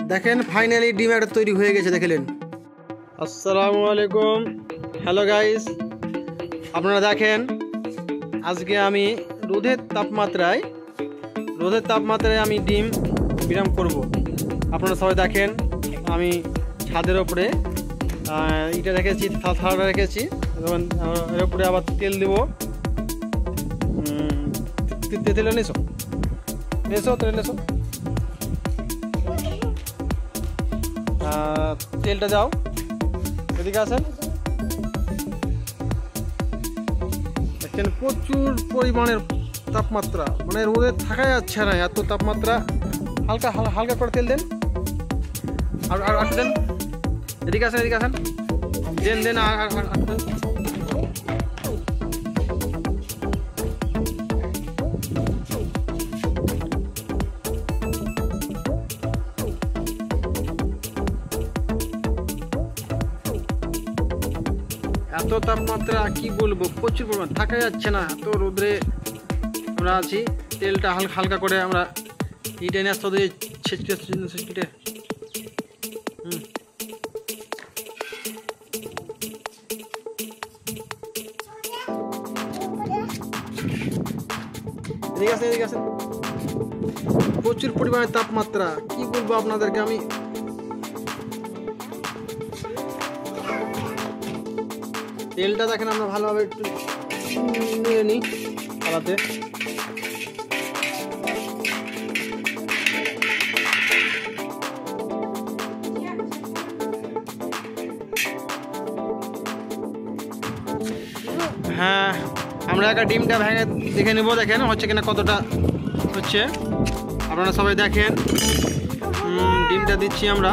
দেখেন ফাইনালি ডিম একটা তৈরি হয়ে গেছে দেখলেন। আসসালামু আলাইকুম, হ্যালো গাইস। আপনারা দেখেন আজকে আমি রোদের তাপমাত্রায় আমি ডিম বিরাম করব। আপনারা সবাই দেখেন আমি ছাদের ওপরে ইটা রেখেছি, থালাটা রেখেছি, এর উপরে আবার তেল দেব। তেল নেছো তেল নেছো, তেলটা যাও, এদিকে আসেন। দেখছেন প্রচুর পরিমাণের তাপমাত্রা, মানে রোদে থাকা যাচ্ছে না, এত তাপমাত্রা। হালকা হালকা করে তেল দেন, আর একটু দেন, এদিকে আসেন দেন আর দেন। এত তাপমাত্রা কি বলবো, প্রচুর পরিমাণ থাকা যাচ্ছে না, এত রোদে আমরা আছি। তেলটা হালকা করে আমরা ইটে নিয়ে আসতে ছেঁচটে এদিকে আসেন। প্রচুর পরিমাণে তাপমাত্রা, কি বলবো আপনাদেরকে আমি। তেলটা দেখেন আমরা ভালোভাবে একটু নিয়ে নিই থালাতে। হ্যাঁ, আমরা একটা ডিমটা ভেঙে দেখে নেবো, দেখেন হচ্ছে কিনা, কতটা হচ্ছে। আপনারা সবাই দেখেন, ডিমটা দিচ্ছি আমরা।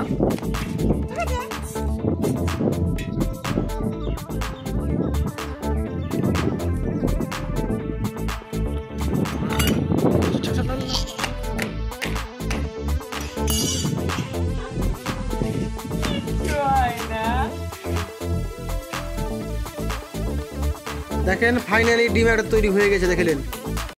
দেখেন ফাইনালি ডিম একটা তৈরি হয়ে গেছে দেখলেন।